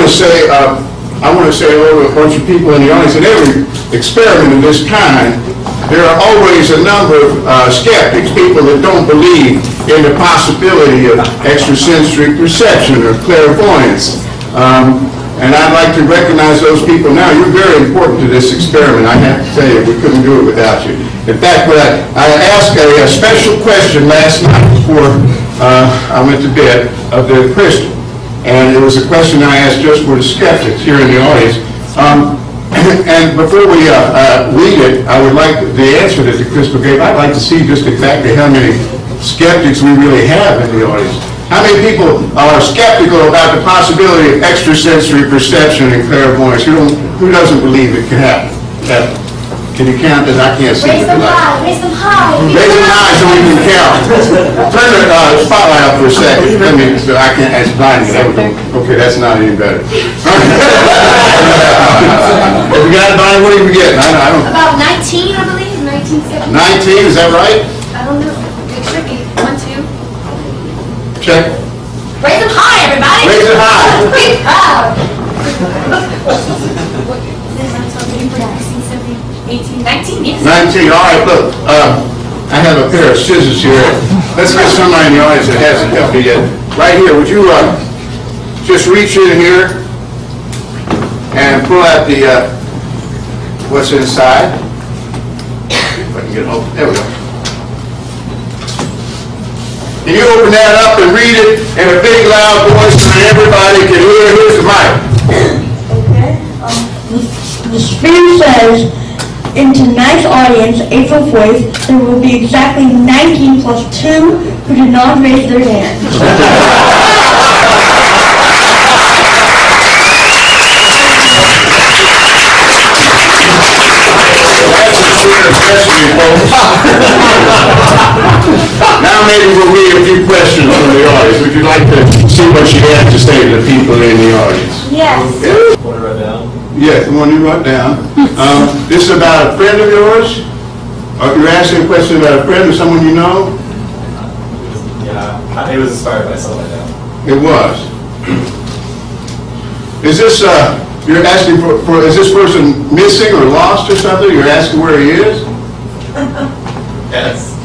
to say, hello to a bunch of people in the audience. In every experiment of this kind, there are always a number of skeptics, people that don't believe in the possibility of extrasensory perception or clairvoyance. And I'd like to recognize those people now. You're very important to this experiment. I have to tell you, we couldn't do it without you. In fact, I asked a special question last night before I went to bed of the crystal. And it was a question I asked just for the skeptics here in the audience. And before we read it, I would like the answer that the crystal gave. I'd like to see just exactly how many skeptics we really have in the audience. How many people are skeptical about the possibility of extrasensory perception and clairvoyance? Who doesn't believe it can happen? Can you count? Because I can't see. Raise them high. Raise them high. Raise them high so we can count. Turn the spotlight up for a second. I mean, so I can't. It's blinding. Okay, that's not any better. If we got it, Bonnie, what are you getting? I don't. About 19, I believe. 19. 19. Is that right? I don't know. It should be 1, 2. Check. Raise them high, everybody. Raise it high. Big crowd. 18, 19, yes. 19. All right, look. I have a pair of scissors here. Let's get somebody in the audience that hasn't helped me yet. Right here, would you just reach in here and pull out the what's inside? If I can get it open. There we go. Can you open that up and read it in a big, loud voice so that everybody can hear? Here's the mic. Okay. The Sphere says, in tonight's audience, April 4th, there will be exactly 19 plus 2 who did not raise their hands. Now maybe we'll read a few questions from the audience. Would you like to see what she had to say to the people in the audience? Yes. Want to write down? Yeah, the one you wrote down. This is about a friend of yours? You're asking a question about a friend or someone you know? Yeah, it was inspired by something like that. It was. Is this, you're asking for, is this person missing or lost or something? You're asking where he is? Yes.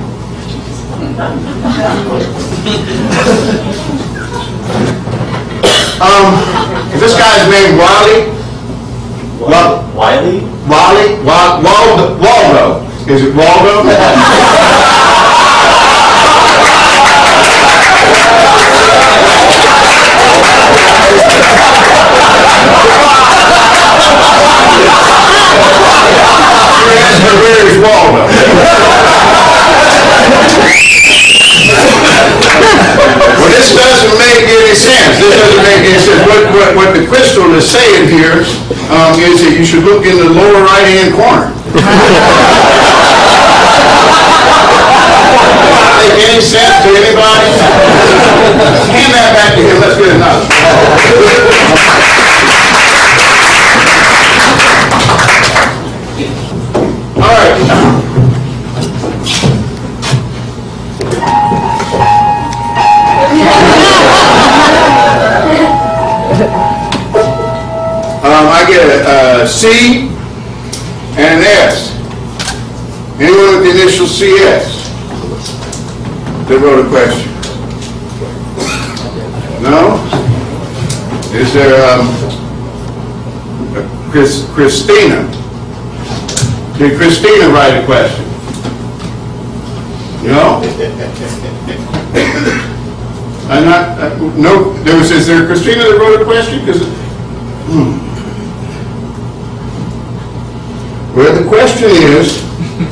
Is this guy's name Wally? Wiley? Waldo. Is it Waldo? Where is Waldo? Well, this doesn't make any sense. This doesn't make any sense. What the crystal is saying here is that you should look in the lower right-hand corner. Make any sense to anybody? Hand that back to him. Let's get another. All right. I get a C and an S. Anyone with the initial CS that wrote a question? No? Is there Christina? Did Christina write a question? No? I'm not, no, is there Christina that wrote a question? Because, well, the question is,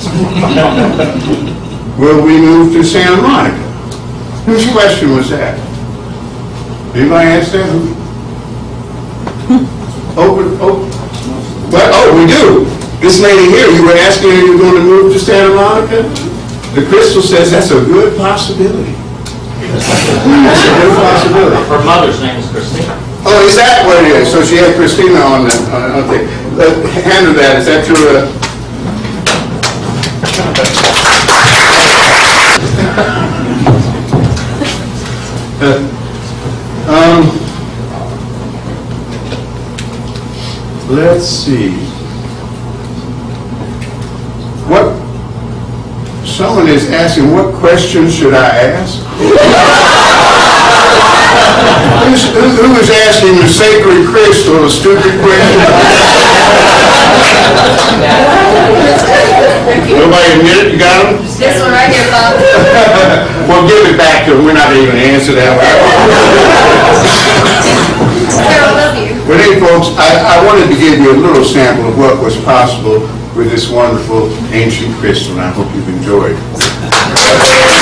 will we move to Santa Monica? Whose question was that? Anybody ask that? We do. This lady here, you were asking if you were going to move to Santa Monica? The crystal says that's a good possibility. That's a good possibility. Her mother's name is Christina. Oh, is that what it is? So she had Christina on the, okay. Hand her that. Is that your, Let's see. What, someone is asking, what questions should I ask? Who is asking the sacred crystal a stupid question? Nobody admit it? You got them? This one right here, Bob. Well, give it back to them. We're not even going to answer that one. Carol, love you. But hey, folks, I wanted to give you a little sample of what was possible with this wonderful ancient crystal, and I hope you've enjoyed.